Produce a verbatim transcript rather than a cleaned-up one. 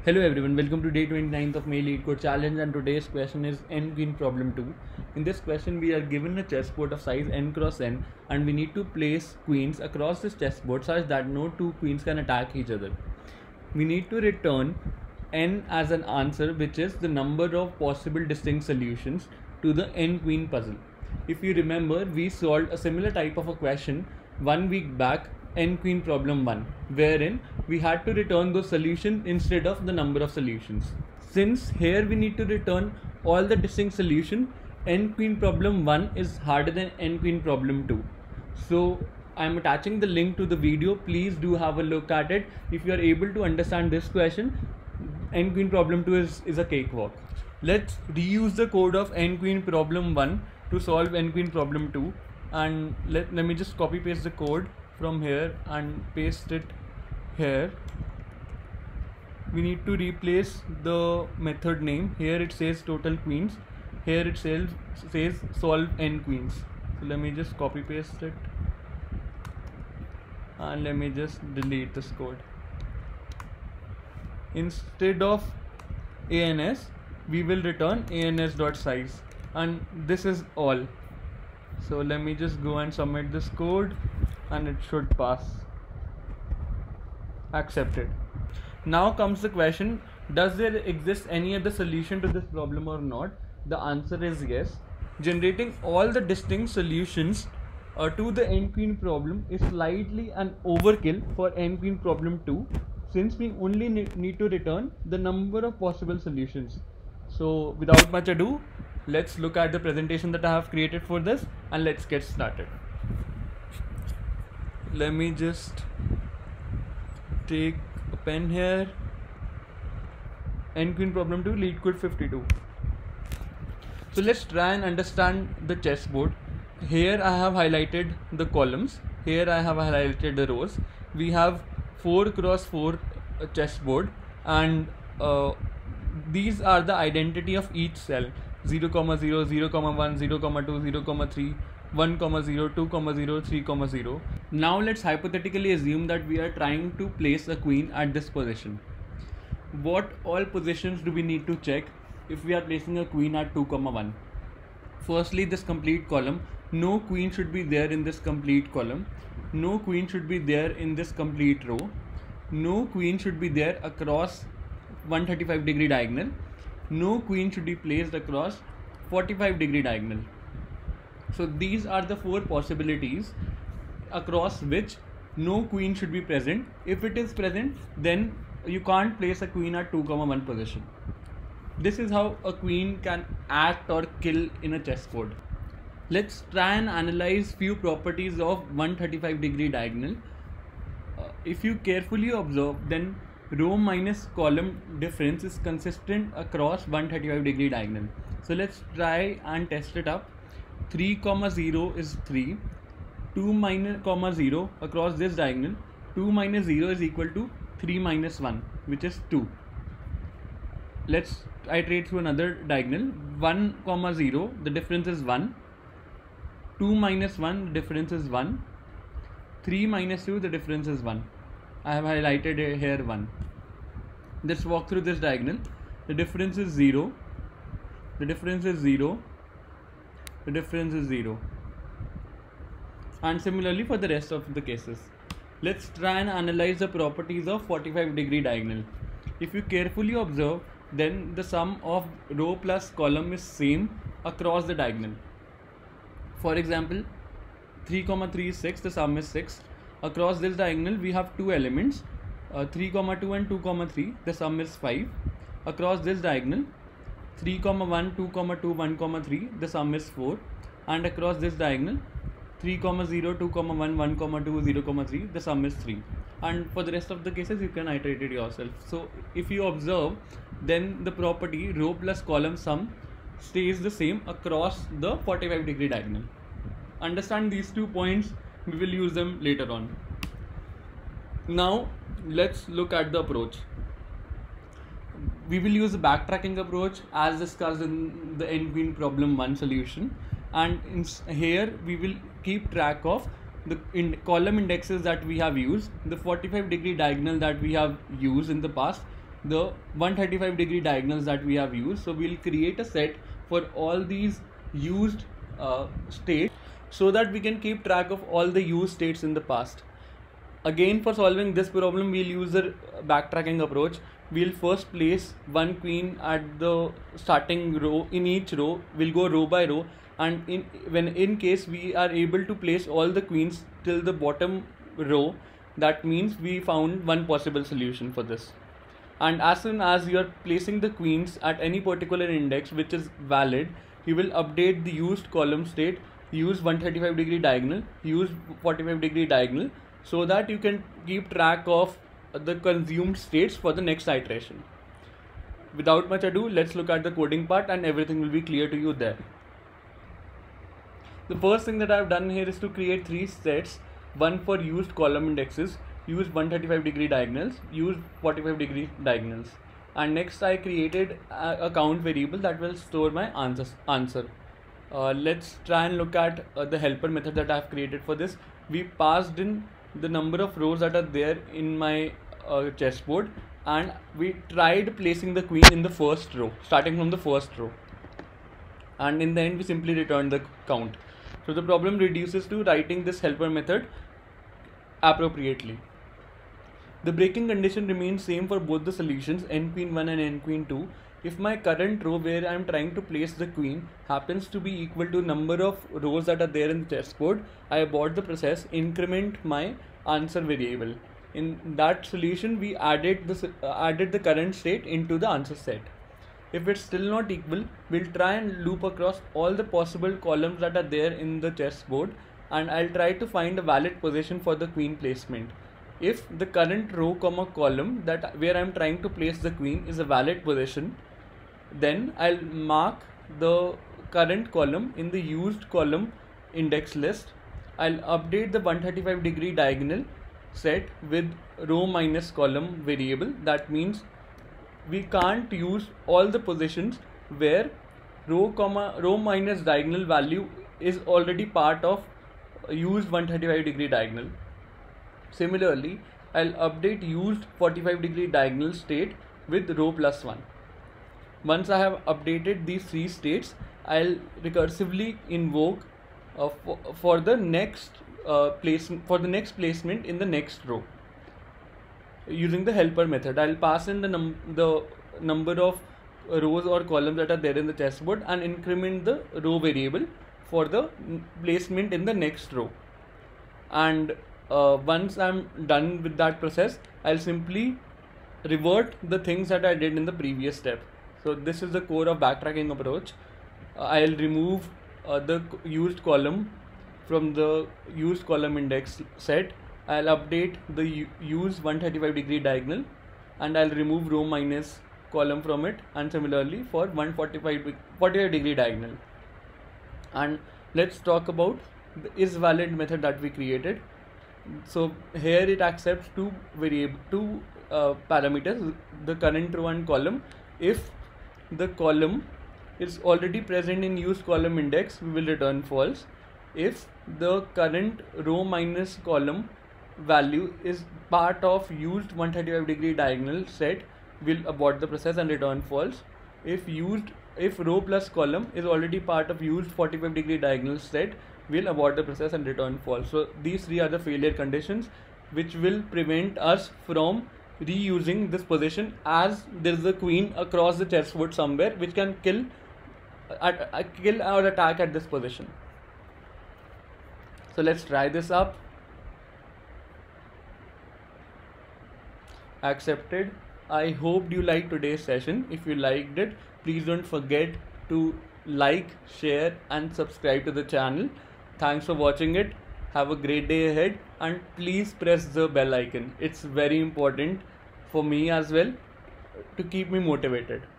Hello everyone, welcome to day twenty-ninth of May LeetCode Challenge, and today's question is n queen problem two. In this question we are given a chessboard of size n cross n and we need to place queens across this chessboard such that no two queens can attack each other. We need to return n as an answer, which is the number of possible distinct solutions to the n queen puzzle. If you remember, we solved a similar type of a question one week back, n queen problem one, wherein we had to return those solutions instead of the number of solutions. Since here we need to return all the distinct solution, n queen problem one is harder than n queen problem two. So I am attaching the link to the video. Please do have a look at it. If you are able to understand this question, n queen problem two is, is a cakewalk. Let's reuse the code of n queen problem one to solve n queen problem two, and let, let me just copy paste the code from here and paste it here. We need to replace the method name. Here it says total queens, here it says, says solve n queens. So let me just copy paste it and let me just delete this code. Instead of ans, we will return ans.size, and this is all. So let me just go and submit this code and it should pass. Accepted. Now comes the question, does there exist any other solution to this problem or not? The answer is yes. Generating all the distinct solutions uh, to the n queen problem is slightly an overkill for n queen problem two, since we only ne need to return the number of possible solutions. So without much ado, let's look at the presentation that I have created for this and let's get started. Let me just take a pen here. N queen problem two, LeetCode fifty-two. So let's try and understand the chessboard. Here I have highlighted the columns, here I have highlighted the rows. We have four cross four chessboard, and uh, these are the identity of each cell: zero comma zero, zero comma one, zero comma two, zero comma three, one comma zero, two comma zero, three comma zero. Now let's hypothetically assume that we are trying to place a queen at this position. What all positions do we need to check if we are placing a queen at two comma one? Firstly, this complete column. No queen should be there in this complete column. No queen should be there in this complete row. No queen should be there across one hundred thirty-five degree diagonal. No queen should be placed across forty-five degree diagonal. So these are the four possibilities across which no queen should be present. If it is present, then you can't place a queen at two comma one position. This is how a queen can act or kill in a chessboard. Let's try and analyze few properties of one hundred thirty-five degree diagonal. Uh, if you carefully observe, then row minus column difference is consistent across one hundred thirty-five degree diagonal. So let's try and test it up. three comma zero is three, two minus comma zero across this diagonal, two minus zero is equal to three minus one, which is two. Let's iterate through another diagonal. One comma zero, the difference is one. Two minus one, the difference is one. Three minus two, the difference is one. I have highlighted here one. Let's walk through this diagonal. The difference is zero. The difference is zero. The difference is zero. And similarly for the rest of the cases. Let's try and analyze the properties of forty-five degree diagonal. If you carefully observe, then the sum of row plus column is same across the diagonal. For example, three comma three is six, the sum is six. Across this diagonal we have two elements, uh, three comma two and two comma three, the sum is five. Across this diagonal, three comma one, two comma two, one comma three, the sum is four. And across this diagonal, three comma zero, two comma one, one comma two, zero comma three, the sum is three. And for the rest of the cases you can iterate it yourself. So if you observe, then the property row plus column sum stays the same across the forty-five degree diagonal. Understand these two points, we will use them later on. Now let's look at the approach. We will use the backtracking approach as discussed in the n queen problem one solution, and in here we will keep track of the in column indexes that we have used, the forty-five degree diagonal that we have used in the past, the one thirty-five degree diagonals that we have used. So we'll create a set for all these used uh, states so that we can keep track of all the used states in the past. Again, for solving this problem, we'll use a backtracking approach. We'll first place one queen at the starting row in each row. We'll go row by row, and in when in case we are able to place all the queens till the bottom row, that means we found one possible solution for this. And as soon as you are placing the queens at any particular index which is valid, you will update the used column state, use one thirty-five degree diagonal, use forty-five degree diagonal, so that you can keep track of the consumed states for the next iteration. Without much ado, let's look at the coding part and everything will be clear to you there. The first thing that I have done here is to create three sets, one for used column indexes, use one thirty-five degree diagonals, use forty-five degree diagonals, and next I created a, a count variable that will store my answers, answer. Uh, let's try and look at uh, the helper method that I have created for this. We passed in the number of rows that are there in my uh, chessboard, and we tried placing the queen in the first row, starting from the first row, and in the end we simply returned the count. So the problem reduces to writing this helper method appropriately. The breaking condition remains same for both the solutions n queen one and n queen two. If my current row where I am trying to place the queen happens to be equal to number of rows that are there in the chessboard, I abort the process, increment my answer variable. In that solution, we added the uh, added the current state into the answer set. If it's still not equal, we'll try and loop across all the possible columns that are there in the chessboard, and I'll try to find a valid position for the queen placement. If the current row comma column that where I'm trying to place the queen is a valid position, then I'll mark the current column in the used column index list. I'll update the one thirty-five degree diagonal set with row minus column variable. That means we can't use all the positions where row comma row minus diagonal value is already part of used one thirty-five degree diagonal. Similarly, I'll update used forty-five degree diagonal state with row plus one. Once I have updated these three states, I'll recursively invoke uh, for, for the next uh, place for the next placement in the next row. Using the helper method, I'll pass in the num the number of rows or columns that are there in the chessboard and increment the row variable for the placement in the next row. And uh, once I'm done with that process, I'll simply revert the things that I did in the previous step. So this is the core of backtracking approach. Uh, I'll remove uh, the used column from the used column index set. I'll update the use one thirty-five degree diagonal, and I'll remove row minus column from it, and similarly for one forty-five degree diagonal. And let's talk about the isValid method that we created. So here it accepts two variable two uh, parameters, the current row and column. If the column is already present in used column index, we will return false. If the current row minus column value is part of used one thirty-five degree diagonal set, we'll abort the process and return false. If used if row plus column is already part of used forty-five degree diagonal set, we'll abort the process and return false. So these three are the failure conditions which will prevent us from reusing this position, as there is a queen across the chessboard somewhere which can kill at, uh, kill or attack at this position. So let's try this up. Accepted. I hope you liked today's session. If you liked it, please don't forget to like, share and subscribe to the channel. Thanks for watching it. Have a great day ahead, and please press the bell icon. It's very important for me as well to keep me motivated.